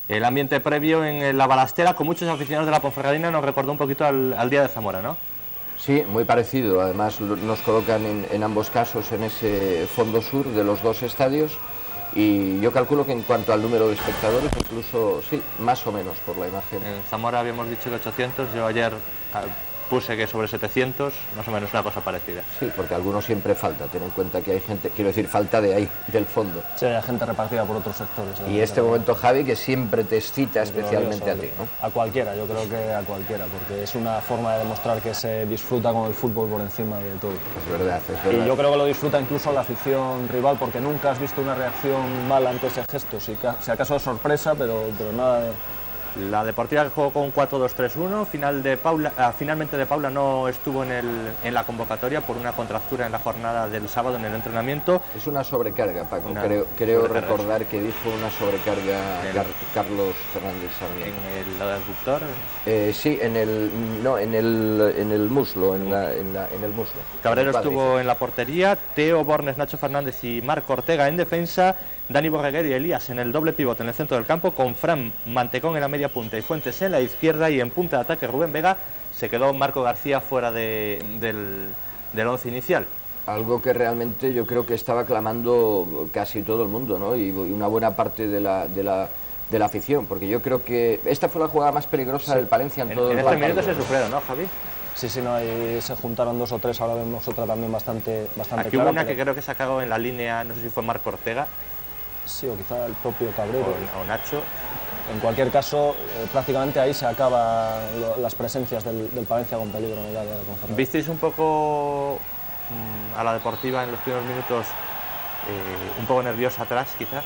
El ambiente previo en la Balastera, con muchos aficionados de la Ponferradina, nos recordó un poquito al día de Zamora, ¿no? Sí, muy parecido. Además nos colocan en ambos casos en ese fondo sur de los dos estadios, y yo calculo que en cuanto al número de espectadores, incluso sí, más o menos por la imagen. En Zamora habíamos dicho que 800, yo ayer puse que sobre 700, más o menos una cosa parecida. Sí, porque algunos siempre falta, ten en cuenta que hay gente, quiero decir, falta de ahí, del fondo. Sí, hay gente repartida por otros sectores. Y este momento, Javi, que siempre te excita especialmente a ti, ¿no? A cualquiera, yo creo que a cualquiera, porque es una forma de demostrar que se disfruta con el fútbol por encima de todo. Es verdad, es verdad. Y yo creo que lo disfruta incluso la afición rival, porque nunca has visto una reacción mala ante ese gesto, si acaso es sorpresa, pero nada de... La Deportiva que jugó con 4-2-3-1, finalmente de Paula no estuvo en la convocatoria por una contractura en la jornada del sábado en el entrenamiento. Es una sobrecarga, Paco, creo recordar que dijo una sobrecarga Carlos Fernández Sarmiento. ¿En el aductor? Sí, en el muslo, en el muslo. Cabrero estuvo en la portería, Teo Bornes, Nacho Fernández y Marco Ortega en defensa, Dani Borreguer y Elías en el doble pivote en el centro del campo, con Fran Mantecón en la media punta y Fuentes en la izquierda, y en punta de ataque Rubén Vega. Se quedó Marco García fuera del once inicial. Algo que realmente yo creo que estaba clamando casi todo el mundo, ¿no? Y una buena parte de la afición, porque yo creo que esta fue la jugada más peligrosa del Palencia en todo el partido. En este minuto se sufrieron, ¿no, Javi? Sí, no, ahí se juntaron dos o tres, ahora vemos otra también bastante Aquí clara. Hubo una que creo que se acabó en la línea, no sé si fue Marco Ortega. Sí, o quizá el propio Cabrero. O Nacho. En cualquier caso, prácticamente ahí se acaban las presencias del Palencia con peligro en el área de Ponferrada. ¿Visteis un poco a la Deportiva en los primeros minutos un poco nerviosa atrás, quizás?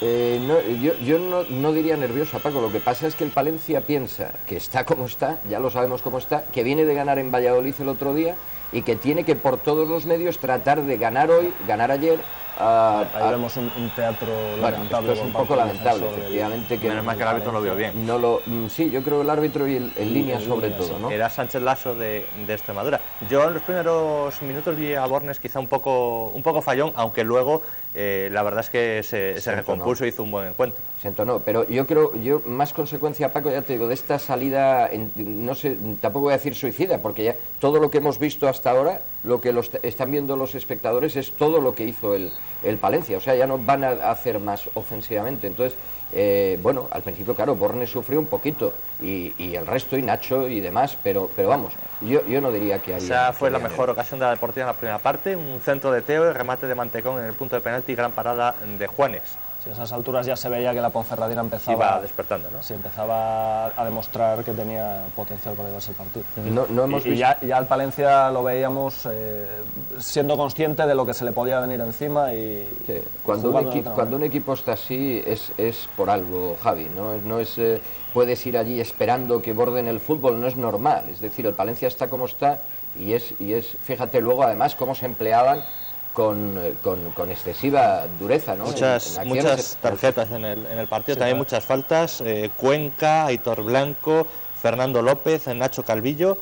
Yo no diría nerviosa, Paco. Lo que pasa es que el Palencia piensa que está como está, ya lo sabemos cómo está, que viene de ganar en Valladolid el otro día y que tiene que por todos los medios tratar de ganar hoy, ganar ayer. Ahí vemos un teatro lamentable. Esto es un poco lamentable, efectivamente. Menos mal que el árbitro lo vio bien. Sí, yo creo que el árbitro y en línea sobre todo, ¿no? Era Sánchez Lasso de Extremadura. Yo en los primeros minutos vi a Bornes quizá un poco fallón, aunque luego la verdad es que se recompuso y hizo un buen encuentro. Se entonó, pero yo creo, más consecuencia, Paco, ya te digo, de esta salida, no sé, tampoco voy a decir suicida, porque ya todo lo que hemos visto hasta ahora, lo que están viendo los espectadores es todo lo que hizo el Palencia, o sea, ya no van a hacer más ofensivamente. Entonces, bueno, al principio, claro, Bornes sufrió un poquito, y el resto, y Nacho y demás, pero vamos, yo no diría que había... Esa fue la mejor ocasión de la Deportiva en la primera parte, un centro de Teo, el remate de Mantecón en el punto de penalti y gran parada de Juanes. Sí, a esas alturas ya se veía que la Ponferradina iba despertando, ¿no? Sí, empezaba a demostrar que tenía potencial para llevarse el partido. No hemos visto... ya al Palencia lo veíamos siendo consciente de lo que se le podía venir encima y... Sí. Cuando un equipo está así es por algo, Javi, no es puedes ir allí esperando que borden el fútbol, no es normal. Es decir, el Palencia está como está y es fíjate luego además cómo se empleaban con excesiva dureza, ¿no? Muchas tarjetas en el partido, sí, también muchas faltas, Cuenca, Aitor Blanco, Fernando López, Nacho Calvillo,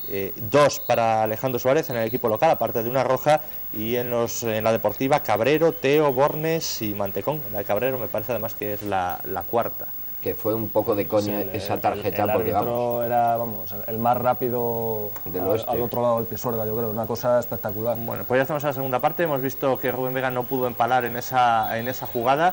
2 para Alejandro Suárez en el equipo local, aparte de una roja, y en la Deportiva Cabrero, Teo, Bornes y Mantecón. La de Cabrero me parece además que es la cuarta. Que fue un poco de coña esa tarjeta. El árbitro era, el más rápido al otro lado del Pisuerga, yo creo, una cosa espectacular. Bueno, pues ya estamos en la segunda parte, hemos visto que Rubén Vega no pudo empalar en esa jugada,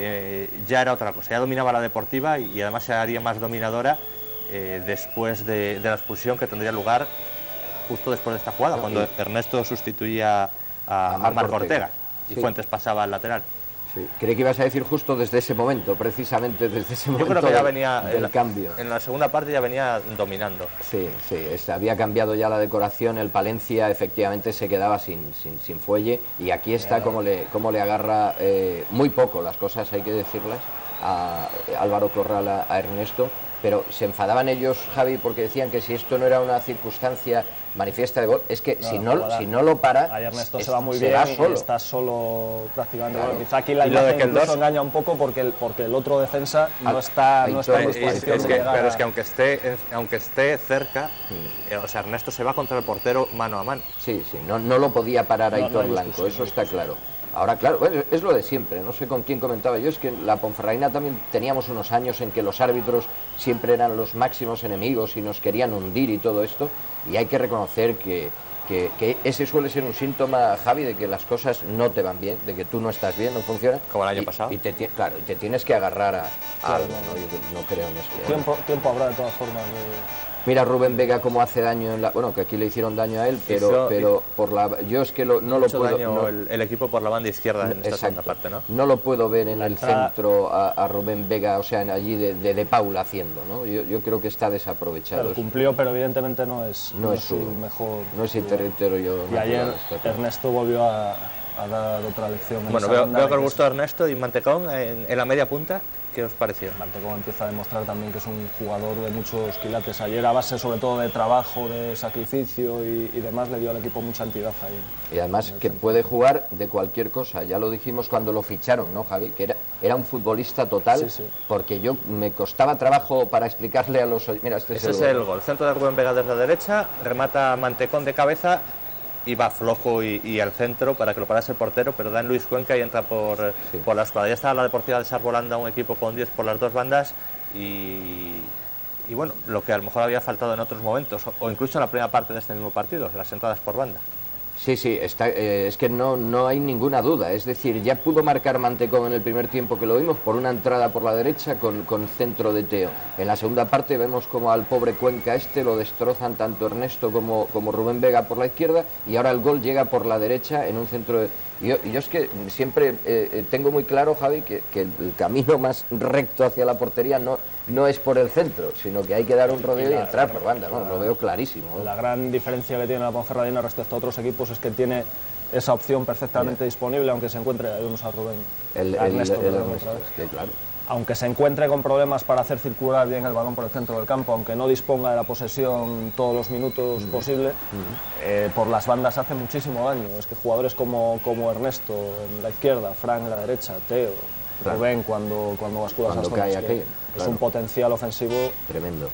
ya era otra cosa, ya dominaba la Deportiva y además se haría más dominadora después de la expulsión que tendría lugar justo después de esta jugada, cuando Ernesto sustituía a Marco Ortega y Fuentes pasaba al lateral. Sí. Creí que ibas a decir justo desde ese momento, precisamente desde ese momento. Yo creo que ya venía del cambio. En la segunda parte ya venía dominando. Sí, había cambiado ya la decoración, el Palencia efectivamente se quedaba sin fuelle, y aquí está como le agarra muy poco las cosas, hay que decirlas, a Álvaro Corral, a Ernesto, pero se enfadaban ellos, Javi, porque decían que si esto no era una circunstancia manifiesta de gol, es que si no lo para, ahí Ernesto se va muy bien y está solo prácticamente. Claro. Bueno, quizá aquí la imagen incluso engaña un poco porque el otro defensa no está en disposición de llegar. Pero es que aunque esté cerca, o sea, Ernesto se va contra el portero mano a mano. Sí, no lo podía parar Aitor Blanco, eso está claro. Ahora, claro, bueno, es lo de siempre, no sé con quién comentaba yo, es que la Ponferradina también teníamos unos años en que los árbitros siempre eran los máximos enemigos y nos querían hundir y todo esto, y hay que reconocer que ese suele ser un síntoma, Javi, de que las cosas no te van bien, de que tú no estás bien, no funcionan. Como el año pasado. Claro, y te tienes que agarrar a algo, no, ¿no? Yo no creo en esto. Tiempo habrá de todas formas. Mira Rubén Vega cómo hace daño bueno, que aquí le hicieron daño a él, pero por yo es que no lo puedo daño no, el equipo por la banda izquierda en esta segunda parte, ¿no? No lo puedo ver en el centro a Rubén Vega, o sea, allí de Paula haciendo, ¿no? Yo creo que está desaprovechado. Claro, cumplió, pero evidentemente no es su mejor. No es el territorio. Y ayer Ernesto volvió a dar otra lección. Bueno, veo que os gustó Ernesto y Mantecón en la media punta. ¿Qué os pareció? Mantecón empieza a demostrar también que es un jugador de muchos quilates. Ayer, a base sobre todo de trabajo, de sacrificio y demás, le dio al equipo mucha entidad ahí. Y además que puede jugar de cualquier cosa. Ya lo dijimos cuando lo ficharon, ¿no, Javi? Que era un futbolista total, sí. Porque yo me costaba trabajo para explicarle a los... Mira, ese es el gol. Centro de Rubén Vega desde la derecha, remata Mantecón de cabeza y va flojo y al centro para que lo parase el portero, pero da en Luis Cuenca y entra por la escuadra. Ya está la Deportiva desarbolando un equipo con 10 por las dos bandas y bueno, lo que a lo mejor había faltado en otros momentos, o incluso en la primera parte de este mismo partido, las entradas por banda. Sí, es que no hay ninguna duda, es decir, ya pudo marcar Mantecón en el primer tiempo que lo vimos por una entrada por la derecha con centro de Teo. En la segunda parte vemos como al pobre Cuenca lo destrozan tanto Ernesto como Rubén Vega por la izquierda y ahora el gol llega por la derecha en un centro de... Yo es que siempre tengo muy claro, Javi, que el camino más recto hacia la portería no es por el centro, sino que hay que dar un rodeo y entrar por banda, ¿no? Lo veo clarísimo, ¿no? La gran diferencia que tiene la Ponferradina respecto a otros equipos es que tiene esa opción perfectamente disponible, aunque se encuentre, ahí vemos a Rubén, Ernesto, claro. Aunque se encuentre con problemas para hacer circular bien el balón por el centro del campo, aunque no disponga de la posesión todos los minutos posible, por las bandas hace muchísimo daño. Es que jugadores como Ernesto en la izquierda, Fran en la derecha, Teo, Rubén cuando basculas hasta cae aquí, es un potencial ofensivo tremendo.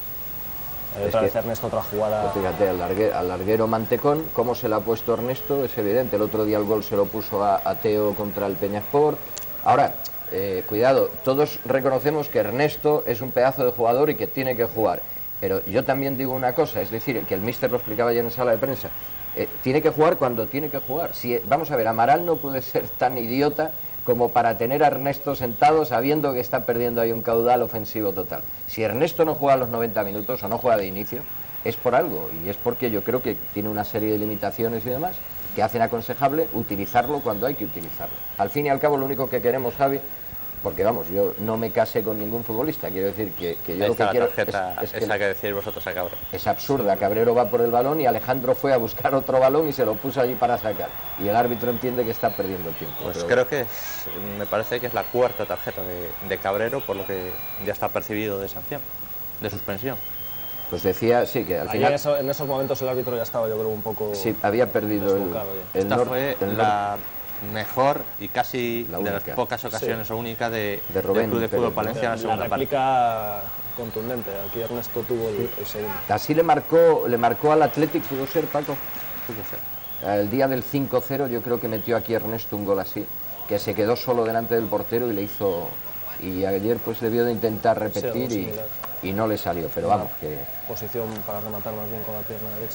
Otra vez Ernesto, otra jugada. Pues fíjate, al larguero Mantecón, cómo se le ha puesto Ernesto, es evidente. El otro día el gol se lo puso a Teo contra el Peñasport. Ahora, cuidado, todos reconocemos que Ernesto es un pedazo de jugador y que tiene que jugar. Pero yo también digo una cosa, es decir, que el míster lo explicaba ayer en sala de prensa, tiene que jugar cuando tiene que jugar. Vamos a ver, Amaral no puede ser tan idiota como para tener a Ernesto sentado sabiendo que está perdiendo ahí un caudal ofensivo total. Si Ernesto no juega los 90 minutos o no juega de inicio, es por algo, y es porque yo creo que tiene una serie de limitaciones y demás que hacen aconsejable utilizarlo cuando hay que utilizarlo. Al fin y al cabo, lo único que queremos, Javi, porque vamos, yo no me casé con ningún futbolista, quiero decir que yo lo que quiero es esa que decís vosotros a Cabrero. Es absurda, Cabrero va por el balón y Alejandro fue a buscar otro balón y se lo puso allí para sacar, y el árbitro entiende que está perdiendo tiempo. Pues creo que me parece que es la cuarta tarjeta de Cabrero, por lo que ya está percibido de sanción, de suspensión. Pues decía, sí, que al final... En esos momentos el árbitro ya estaba, yo creo, un poco... Sí, había perdido Esta fue la mejor y casi de las pocas ocasiones o única de Rubén, del Club de Fútbol Palencia en la segunda parte. La réplica contundente, aquí Ernesto tuvo el segundo. Así le marcó al Athletic, ¿pudo ser, Paco? Pudo ser. El día del 5-0 yo creo que metió aquí Ernesto un gol así, que se quedó solo delante del portero y le hizo... Y ayer pues debió de intentar repetir y no le salió, pero vamos que... Posición para rematar más bien con la pierna derecha.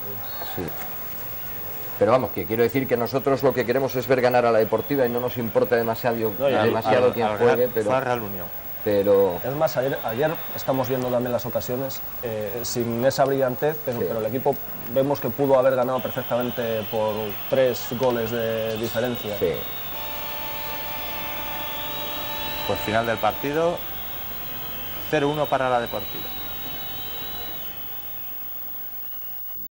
Sí. Pero vamos, que quiero decir que nosotros lo que queremos es ver ganar a la Deportiva y no nos importa demasiado quién juegue, pero... Fue Real Unión. Pero... Es más, ayer estamos viendo también las ocasiones, sin esa brillantez, pero el equipo vemos que pudo haber ganado perfectamente por 3 goles de diferencia. Sí. Pues final del partido, 0-1 para la Deportiva.